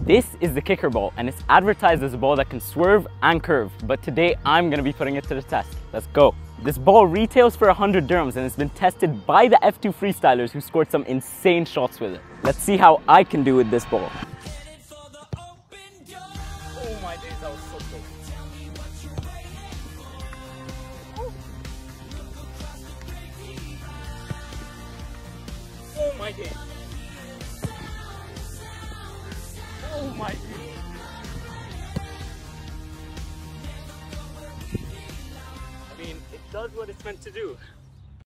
This is the kicker ball, and it's advertised as a ball that can swerve and curve, but today I'm gonna be putting it to the test. Let's go. This ball retails for 100 dirhams and it's been tested by the F2 freestylers who scored some insane shots with it. Let's see how I can do with this ball. Oh my days, that was so close. Oh my days. Oh my days. I mean, it does what it's meant to do.